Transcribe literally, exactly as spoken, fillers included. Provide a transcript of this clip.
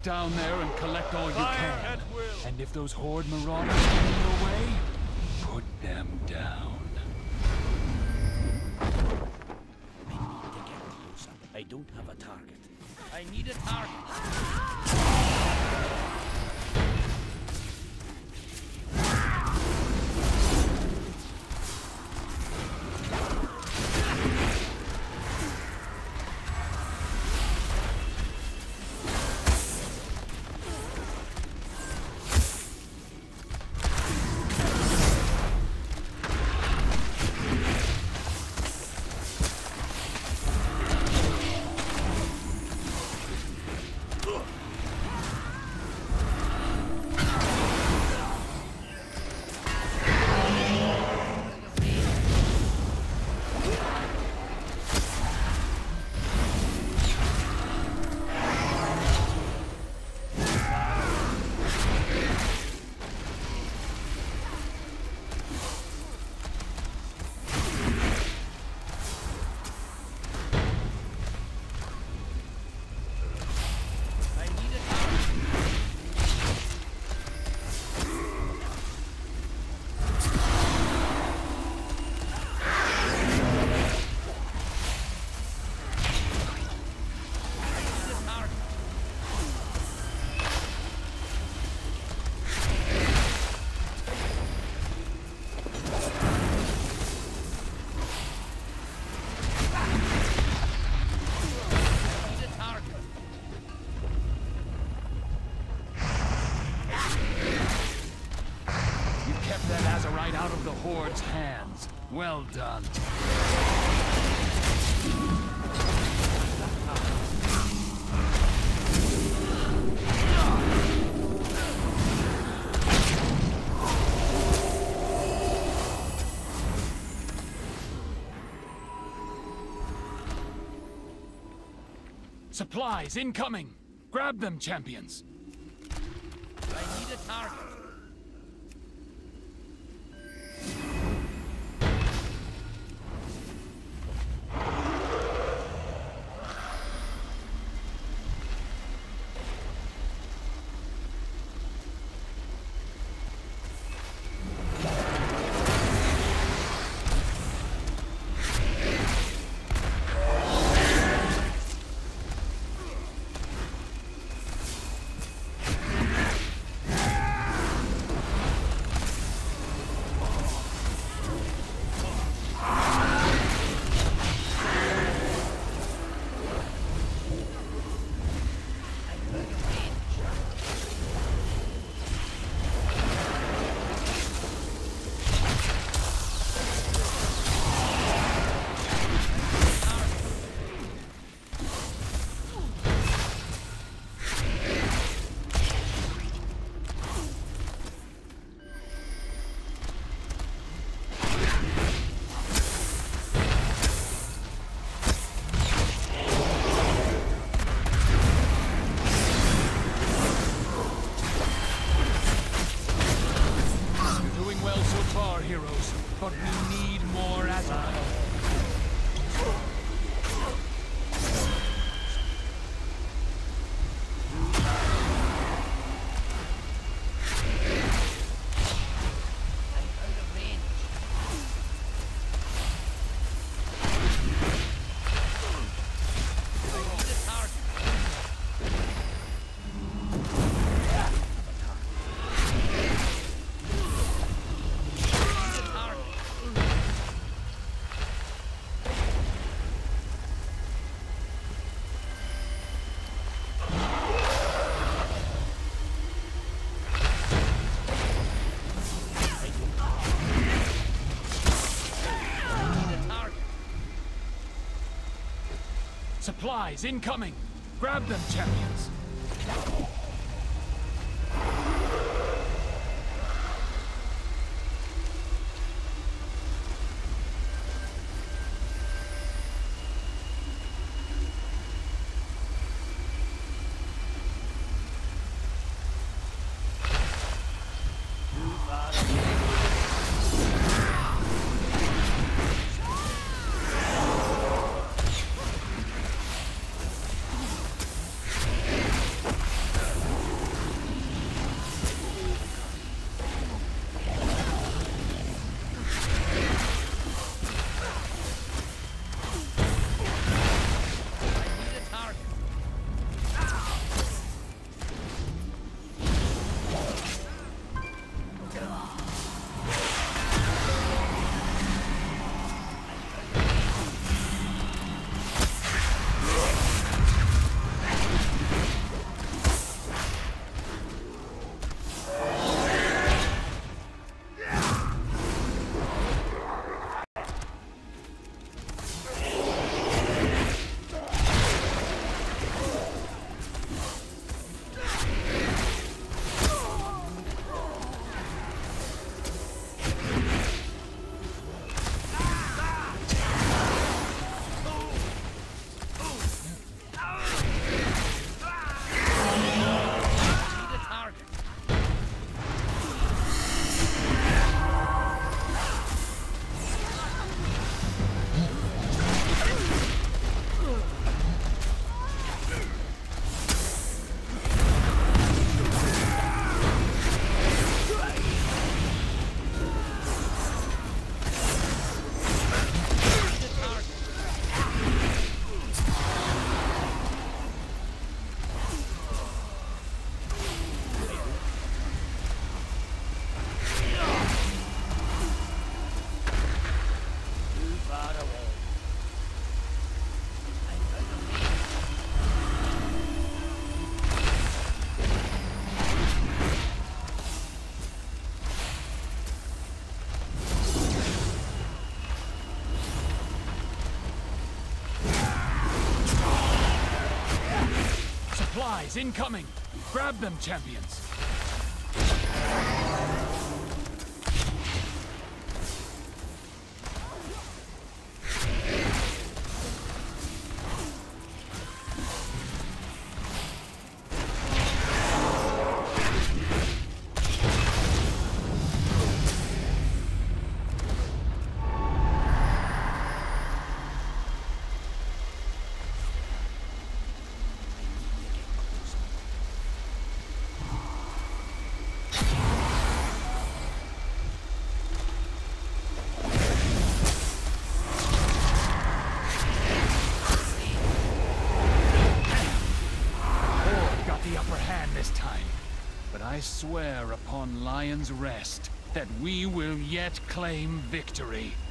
down there and collect all you Fire can. at will. And if those Horde marauders get in your way, put them down. I need to get closer. I don't have a target. I need a target. Out of the Horde's hands. Well done. Supplies incoming! Grab them, champions! I need a target. Heroes, but we need more Azeroth. Supplies incoming! Grab them, champions! Allies incoming! Grab them, champions! This time, but I swear upon Lion's Rest that we will yet claim victory.